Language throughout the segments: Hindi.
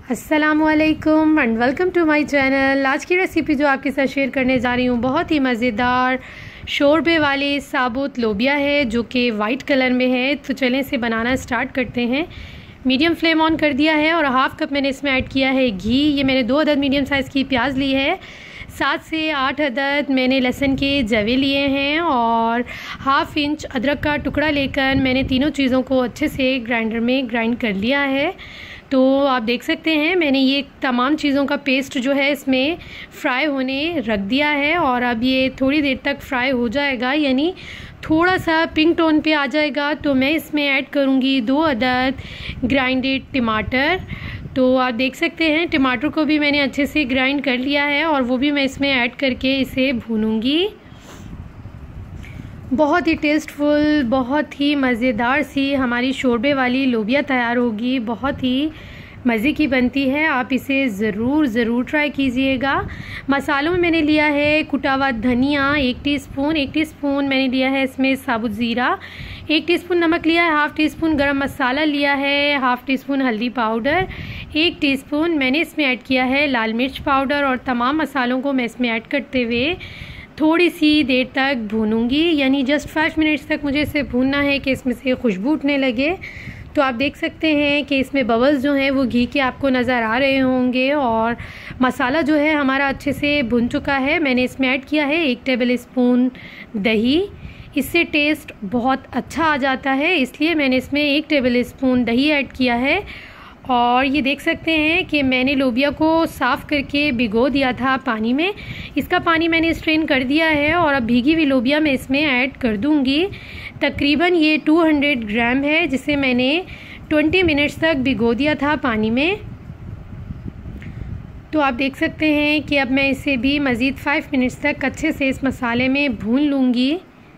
अस्सलामुअलैकुम and welcome to my channel. आज की रेसिपी जो आपके साथ शेयर करने जा रही हूँ बहुत ही मज़ेदार शोरबे वाली साबुत लोबिया है जो कि वाइट कलर में है। तो चलें इसे बनाना स्टार्ट करते हैं। मीडियम फ्लेम ऑन कर दिया है और हाफ़ कप मैंने इसमें ऐड किया है घी। ये मैंने 2 अदद मीडियम साइज़ की प्याज ली है, 7 से 8 अदद मैंने लहसुन के जवे लिए हैं और हाफ़ इंच अदरक का टुकड़ा लेकर मैंने तीनों चीज़ों को अच्छे से ग्राइंडर में ग्राइंड कर लिया है। तो आप देख सकते हैं मैंने ये तमाम चीज़ों का पेस्ट जो है इसमें फ्राई होने रख दिया है और अब ये थोड़ी देर तक फ्राई हो जाएगा, यानी थोड़ा सा पिंक टोन पे आ जाएगा तो मैं इसमें ऐड करूँगी 2 अदद ग्राइंडेड टमाटर। तो आप देख सकते हैं टमाटर को भी मैंने अच्छे से ग्राइंड कर लिया है और वो भी मैं इसमें ऐड करके इसे भूनूंगी। बहुत ही टेस्टफुल, बहुत ही मज़ेदार सी हमारी शोरबे वाली लोबिया तैयार होगी। बहुत ही मज़े की बनती है, आप इसे ज़रूर ट्राई कीजिएगा। मसालों में मैंने लिया है कुटा हुआ धनिया 1 टीस्पून मैंने लिया है इसमें साबुत ज़ीरा, 1 टीस्पून नमक लिया है, हाफ़ टी स्पून गरम मसाला लिया है, हाफ़ टी स्पून हल्दी पाउडर, 1 टीस्पून मैंने इसमें ऐड किया है लाल मिर्च पाउडर और तमाम मसालों को मैं इसमें ऐड करते हुए थोड़ी सी देर तक भूनूंगी, यानी जस्ट 5 मिनट्स तक मुझे इसे भूनना है कि इसमें से खुशबू उठने लगे। तो आप देख सकते हैं कि इसमें बबल्स जो हैं वो घी के आपको नज़र आ रहे होंगे और मसाला जो है हमारा अच्छे से भुन चुका है। मैंने इसमें ऐड किया है 1 टेबल स्पून दही, इससे टेस्ट बहुत अच्छा आ जाता है, इसलिए मैंने इसमें 1 टेबल स्पून दही ऐड किया है। और ये देख सकते हैं कि मैंने लोबिया को साफ़ करके भिगो दिया था पानी में, इसका पानी मैंने स्ट्रेन कर दिया है और अब भीगी हुई लोबिया मैं इसमें ऐड कर दूंगी। तकरीबन ये 200 ग्राम है जिसे मैंने 20 मिनट्स तक भिगो दिया था पानी में। तो आप देख सकते हैं कि अब मैं इसे भी मज़ीद 5 मिनट्स तक अच्छे से इस मसाले में भून लूँगी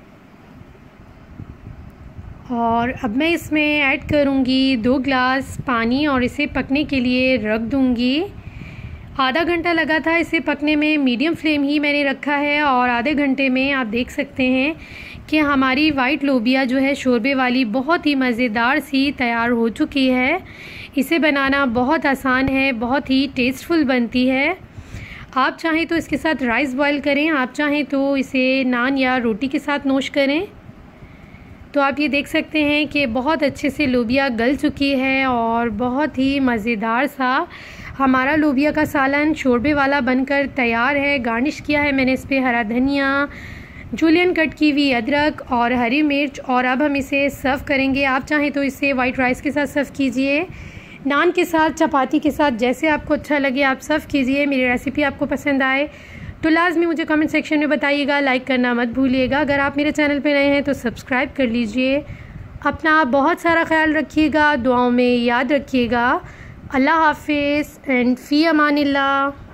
और अब मैं इसमें ऐड करूँगी 2 गिलास पानी और इसे पकने के लिए रख दूँगी। आधा घंटा लगा था इसे पकने में, मीडियम फ्लेम ही मैंने रखा है और आधे घंटे में आप देख सकते हैं कि हमारी वाइट लोबिया जो है शोरबे वाली बहुत ही मज़ेदार सी तैयार हो चुकी है। इसे बनाना बहुत आसान है, बहुत ही टेस्टफुल बनती है। आप चाहें तो इसके साथ राइस बॉईल करें, आप चाहें तो इसे नान या रोटी के साथ नोश करें। तो आप ये देख सकते हैं कि बहुत अच्छे से लोबिया गल चुकी है और बहुत ही मज़ेदार सा हमारा लोबिया का सालन शोरबे वाला बनकर तैयार है। गार्निश किया है मैंने इस पर हरा धनिया, जूलियन कट की हुई अदरक और हरी मिर्च और अब हम इसे सर्व करेंगे। आप चाहें तो इसे वाइट राइस के साथ सर्व कीजिए, नान के साथ, चपाती के साथ, जैसे आपको अच्छा लगे आप सर्व कीजिए। मेरी रेसिपी आपको पसंद आए तो लाजमी मुझे कमेंट सेक्शन में बताइएगा, लाइक करना मत भूलिएगा। अगर आप मेरे चैनल पर नए हैं तो सब्सक्राइब कर लीजिए। अपना बहुत सारा ख्याल रखिएगा, दुआओं में याद रखिएगा। अल्लाह हाफिज़ एंड फ़ी अमानिल्लाह।